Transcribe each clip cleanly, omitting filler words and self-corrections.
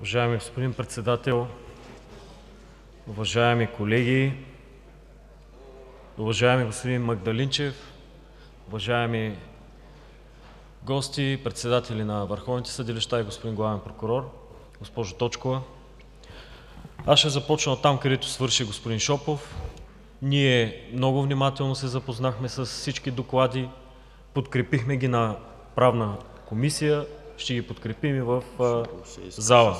Уважаеми господин Председател, уважаеми колеги, уважаеми господин Магдалинчев, уважаеми гости, председатели на върховните съдилища и господин главен прокурор, госпожо Точкова! Аз ще започна от там, където свърши господин Шопов. Ние много внимателно се запознахме с всички доклади, подкрепихме ги на Правна комисия, ще ги подкрепим и в зала.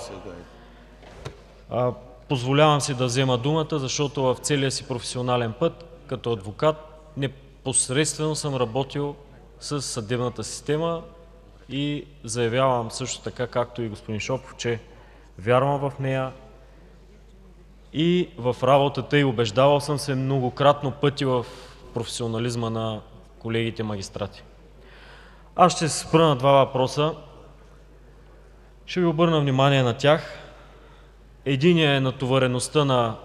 Позволявам си да взема думата, защото в целия си професионален път като адвокат непосредствено съм работил с съдебната система и заявявам също така, както и господин Шопов, че вярвам в нея и в работата й. Убеждавал съм се многократно пъти в професионализма на колегите магистрати. Аз ще се спра на два въпроса. Ще ви обърна внимание на тях. Единият е натовареността на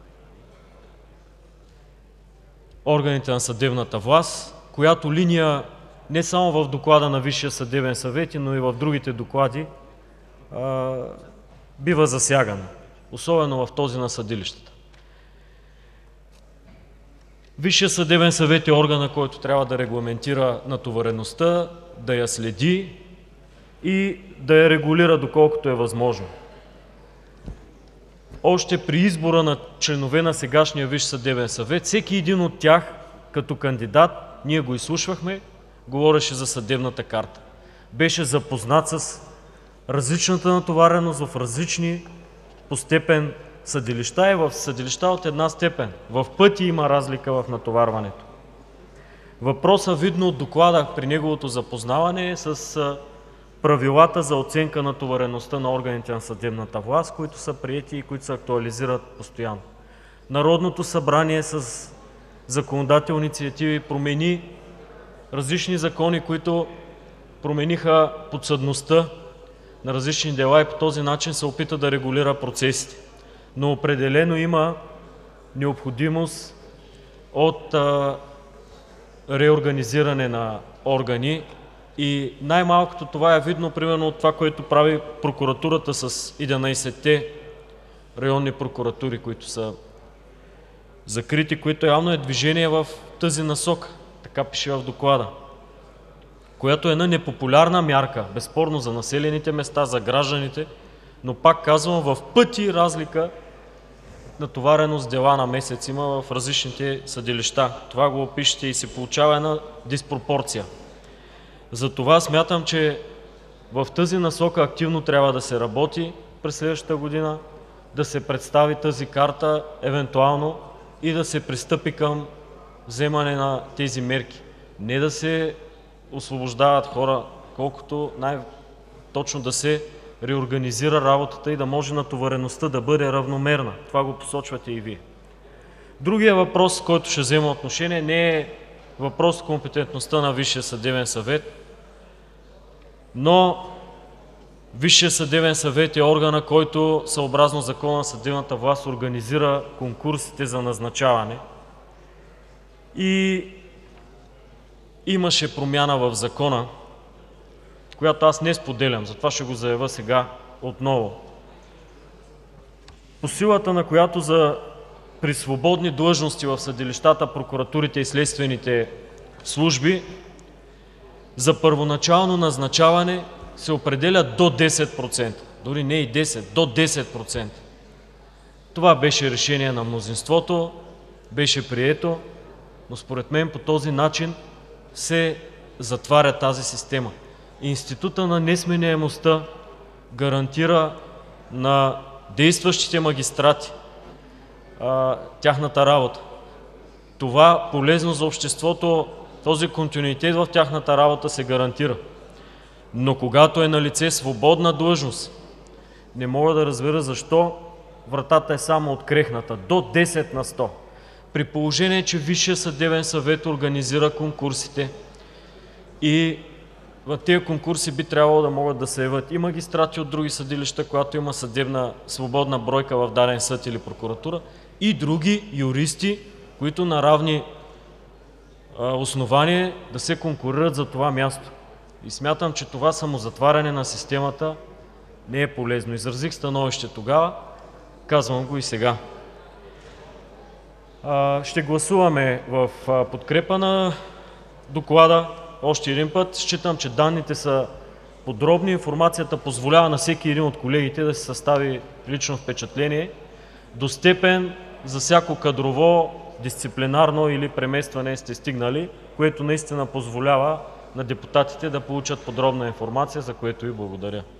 органите на съдебната власт, която линия не само в доклада на Висшия съдебен съвет, но и в другите доклади бива засягана, особено в този на съдилищата. Висшият съдебен съвет е органът, който трябва да регламентира натовареността, да я следи и да я регулира доколкото е възможно. Още при избора на членове на сегашния Висш съдебен съвет, всеки един от тях като кандидат, ние го изслушвахме, говореше за съдебната карта. Беше запознат с различната натовареност в различни по степен съдилища и в съдилища от една степен. В пъти има разлика в натоварването. Въпросът, видно от доклада при неговото запознаване, е с правилата за оценка на натовареността на органите на съдебната власт, които са приети и които се актуализират постоянно. Народното събрание с законодателни инициативи промени различни закони, които промениха подсъдността на различни дела и по този начин се опита да регулира процесите. Но определено има необходимост от реорганизиране на органи и най-малкото това е видно примерно от това, което прави прокуратурата с 11-те районни прокуратури, които са закрити, които явно е движение в тази насока, така пише в доклада, която е една непопулярна мярка, безспорно за населените места, за гражданите, но пак казвам, в пъти разлика натовареност дела на месец има в различните съдилища. Това го опишете и се получава една диспропорция. Затова смятам, че в тази насока активно трябва да се работи през следващата година, да се представи тази карта евентуално и да се пристъпи към вземане на тези мерки. Не да се освобождават хора, колкото най-точно да се реорганизира работата и да може натовареността да бъде равномерна. Това го посочвате и Вие. Другия въпрос, който ще взема отношение, не е въпрос компетентността на Висшия съдебен съвет, но Висшия съдебен съвет е органът, който съобразно Закона на съдебната власт организира конкурсите за назначаване и имаше промяна в закона, която аз не споделям, затова ще го заявя сега отново, по силата на която при свободни длъжности в съдилищата, прокуратурите и следствените служби за първоначално назначаване се определя до 10%, дори не и 10%, до 10%. Това беше решение на мнозинството, беше прието, но според мен по този начин се затваря тази система. Института на несменяемостта гарантира на действащите магистрати тяхната работа. Това полезно за обществото, този континуитет в тяхната работа се гарантира. Но когато е налице свободна длъжност, не мога да разбера защо вратата е само открехната до 10 на 100. При положение, че Висшия съдебен съвет организира конкурсите и в тези конкурси би трябвало да могат да се явят и магистрати от други съдилища, когато има съдебна свободна бройка в даден съд или прокуратура, и други юристи, които на равни основания да се конкурират за това място. И смятам, че това самозатваряне на системата не е полезно. Изразих становище тогава, казвам го и сега. Ще гласуваме в подкрепа на доклада. Още един път считам, че данните са подробни, информацията позволява на всеки един от колегите да се състави лично впечатление. До степен за всяко кадрово, дисциплинарно или преместване сте стигнали, което наистина позволява на депутатите да получат подробна информация, за което ви благодаря.